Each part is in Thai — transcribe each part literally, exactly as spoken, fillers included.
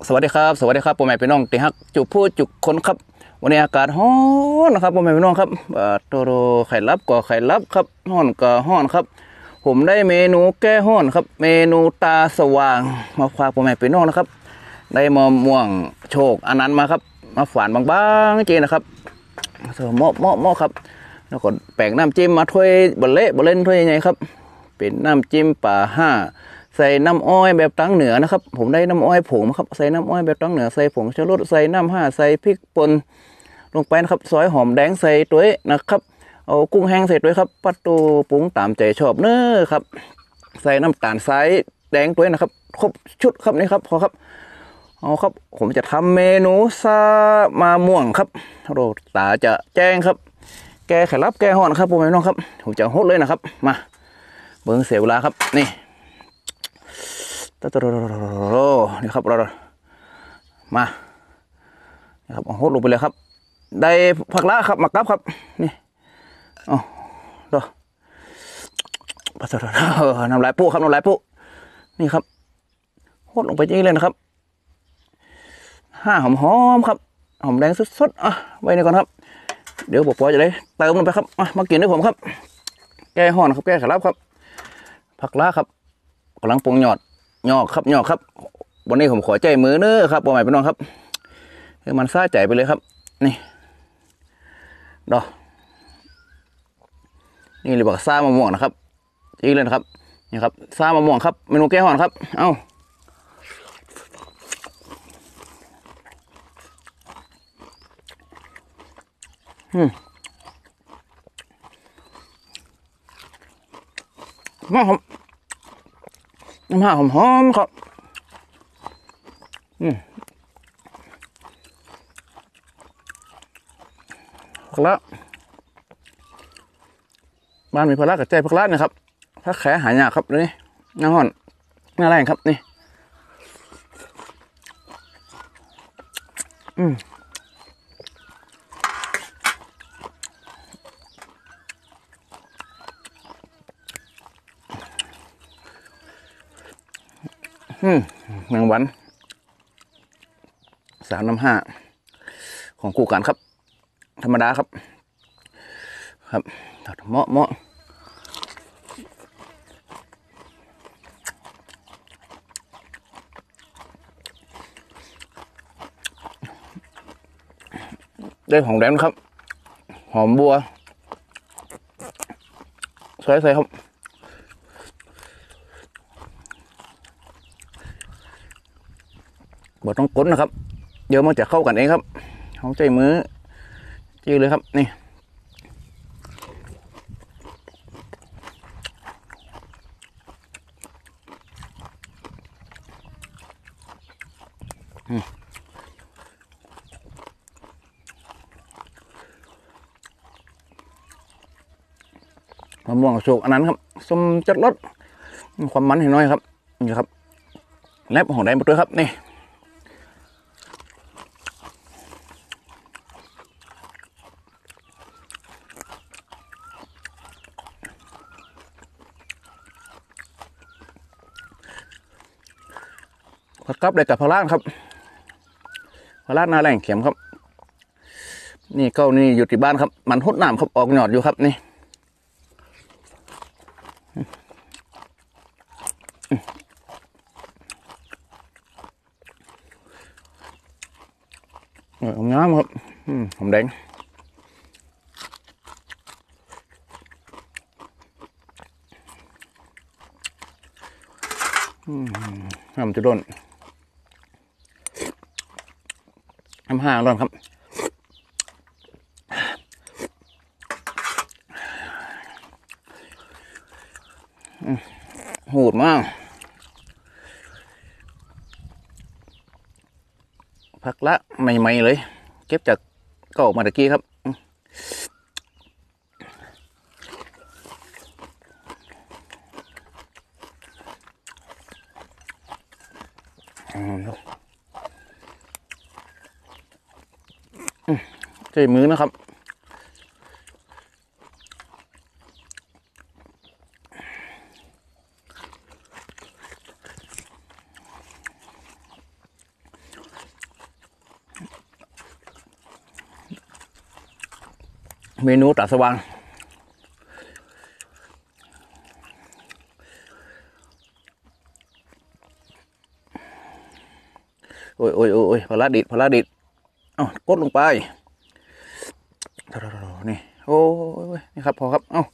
สวัสดีครับสวัสดีครับพ่อแม่พี่น้องที่ฮักจุพูดจุคนครับวันนี้อากาศร้อนนะครับพ่อแม่พี่น้องครับเอ่อโตโรไข่ลับก็ไข่ลับครับร้อนก็ร้อนครับผมได้เมนูแก้ร้อนครับเมนูตาสว่างมาฝากพ่อแม่พี่น้องนะครับได้มะม่วงโชคอันนั้นมาครับมาฝานบางๆเจนะครับเสิร์ฟเหมาะเหมาะเหมาะครับแล้วก็แป้งน้ำจิ้มมาถ้วยบะเละบะเล่นถ้วยใหญ่ครับเป็นน้ำจิ้มป่าห้าใส่น้ำอ้อยแบบตั้งเหนือนะครับผมได้น้ำอ้อยผงครับใส่น้ำอ้อยแบบตั้งเหนือใส่ผงชูรสใส่น้ำห้าใส่พริกป่นลงไปนะครับซอยหอมแดงใส่ตัวนะครับเอากุ้งแห้งใส่ตัวครับปัดตูปรุงตามใจชอบเน้อครับใส่น้ำตาลทรายแดงตัวนะครับครบชุดครับนี่ครับพอครับเอาครับผมจะทำเมนูซามาม่วงครับโรตาจะแจ้งครับแกไข่ลับแกห่อนครับพ่อแม่น้องครับผมจะฮดเลยนะครับมาเบิ้งเสียเวลาครับนี่ตโตโรนี่ครับเรามานี่ครับฮดลงไปเลยครับได้ผักละครับหมักกับครับนี่อ๋อดูปะโตน้ำลายปูครับน้ำลายปูนี่ครับฮดลงไปนี่เลยนะครับห้าหอมหอมครับหอมแดงสดๆอ่ะไว้นี่ก่อนครับเดี๋ยวบอกปอจะได้เติมลงไปครับมามากินด้วยผมครับแกห่อนครับแกขลับครับผักละครับกำลังปรุงหยอดหยอกครับหยอกครับวันนี้ผมขอใจมือเน้อครับพ่อแม่พี่น้องครับให้มันซ่าใจไปเลยครับนี่ดอกนี่เลยบอกซ่ามะม่วงนะครับอีกเลยนะครับนี่ครับซ่ามะม่วงครับเมนูแกห่อนครับเอ้าอืมน้ำหอมน้ำหอมหอมครับอืมผักละบ้านมีผักละกับใจผักละนะครับถ้าแขหายากครับนี่น้ำหอนน้าแรงครับนี่อืมอืมแมงวันสามน้ำห้าของคู่กันครับธรรมดาครับครับเหมาะเหมาะได้หอมแดงครับหอมบัวใส่ใส่ครับบ่ต้องก้นนะครับเดี๋ยวมันจะเข้ากันเองครับเอาใจมือจี้เลยครับนี่มะม่วงโชคอันนั้นครับส้มจัดรสความมันให้น้อยครับนี่ครับแลบของแดงมาด้วยครับนี่ผัดกับได้กับพะลานครับพะลานหน้าแรงเข็มครับนี่เก้านี่อยู่ที่บ้านครับมันหดน้ำครับออกหยอดอยู่ครับนี่หอมงามครับหอมแดงน้ำจะโดนน้ำห้างร้อนครับหูดมากผักละใหม่ๆเลยเก็บจากเก่ามาตะกี้ครับใช้มือนะครับเมนูตาสว่างโอ้ยโอ้ยโอ้ยพลาดิดพลาดิดเอ้ากดลงไปนี่โอ้ยนี่ครับพอครับเอ้า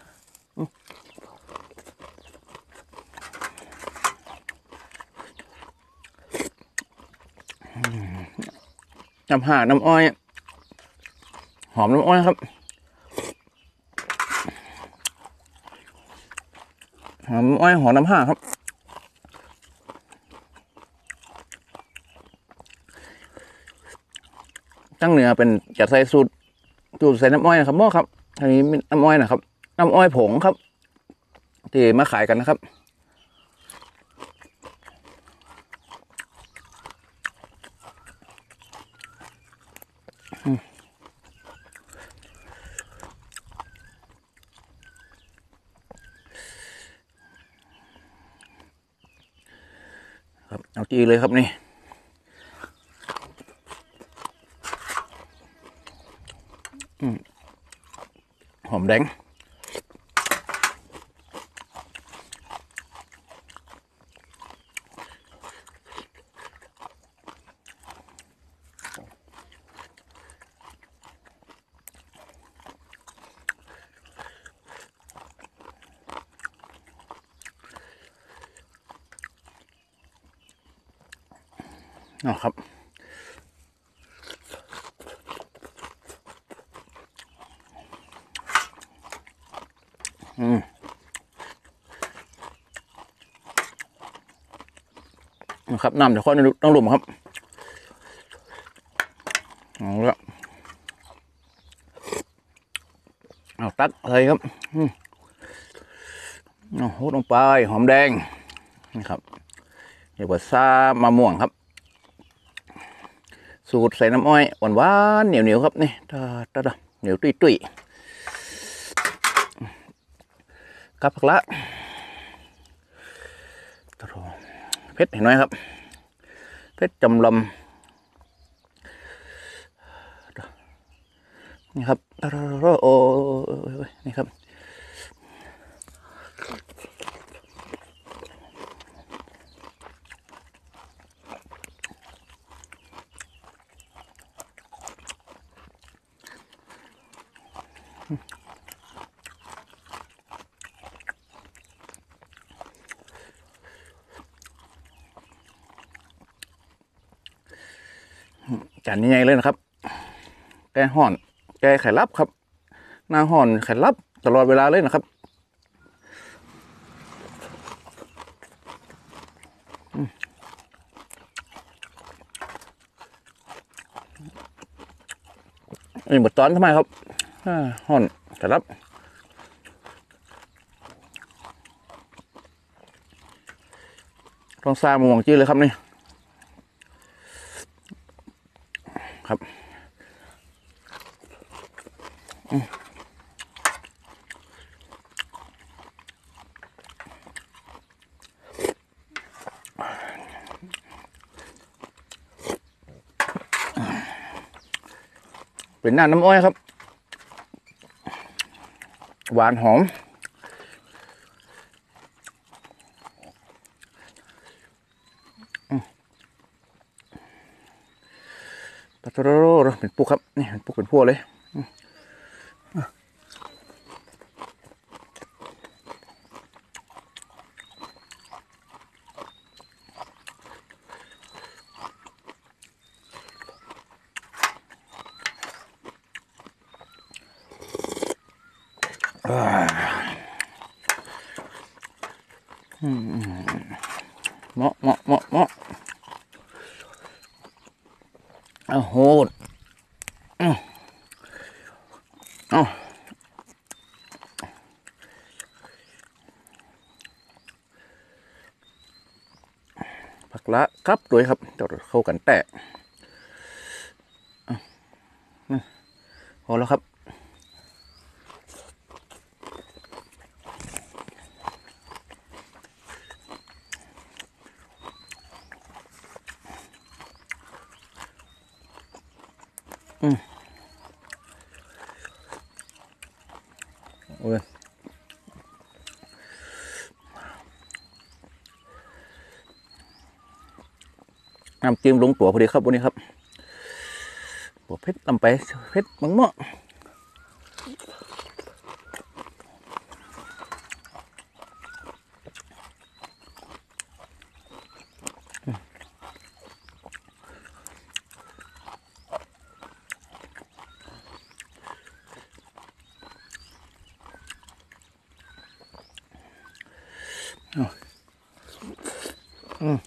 น้ำห่าน้ำอ้อยหอมน้ำอ้อยครับหอมอ้อยหอมน้ำห่าครับตั้งเหนือเป็นจัดใส่สูตรสูตรใส่น้ำอ้อยนะครับหม้อครับอันนี้น้ำอ้อยนะครับน้ำอ้อยผงครับที่มาขายกันนะครับครับเอาจีเลยครับนี่หอมแดงอ๋อครับอืมนะครับน้ำเดี๋ยวค่อยต้องหลุมครับเอาละเอาตักเลยครับอืมเอาโหลงไปหอมแดงนี่ครับเดี๋ยวว่าซามะม่วงครับสูตรใส่น้ำอ้อยหวานหวานเหนียวเหนียวครับนี่ตาตาตาเหนียวตุยตุยกับผักละเพชรเห็นไหมครับเพชรจำลำนี่ครับโอ้ยนี่ครับจานนี้ไงเลยนะครับแกห่อนแกไข่ลับครับหน้าห่อนไข่ลับตลอดเวลาเลยนะครับนี่บดตอนทำไมครับห่อนไข่ลับต้องซาหมวงจี้เลยครับนี่ครับเป็นน้ำน้ำอ้อยครับหวานหอมปะโตโรเป็นปุกครับนี่เป็นปุกเป็นพวกเลยเหมาะเหมาะเหมาะเหมาะเอาโหดเอาเอาผักละครับด้วยครับเดี๋ยวเข้ากันแตะพอแล้วครับน้ำจิ้มลงตัวพอดีครับวันนี้ครับบวกเพชรลำไปเพชรมังเมาะอืม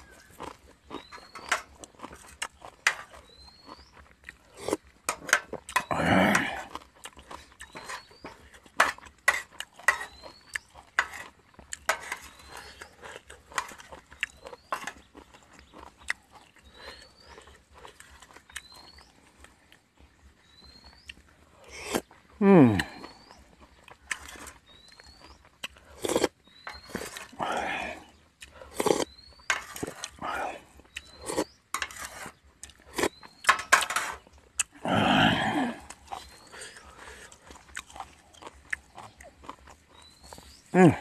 อืมอืม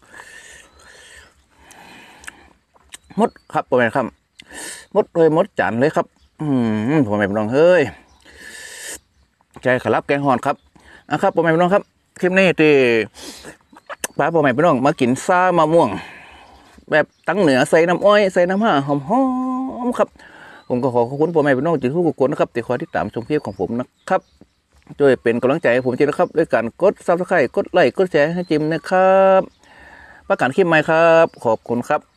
มดครับประมาณครับมดเลยมดจานเลยครับอืมผมไม่เป็นน้องเฮ้ยใจขลับแกงหอนครับอ่ะครับผมไม่เป็นน้องครับคลิปนี้ที่ป้าผมไม่เป็นน้องมากินซ่ามะม่วงแบบตั้งเหนือใส่น้ำอ้อยใส่น้ำห่าหอมๆครับผมก็ขอขอบคุณผมไม่เป็นน้องจิตทุกคนนะครับที่คอยติดตามชมคลิปของผมนะครับช่วยเป็นกำลังใจให้ผมจริงนะครับด้วยการกดซับสไครต์กดไลค์กดแชร์ให้จิมนะครับประกาศคลิปใหม่ครับขอบคุณครับ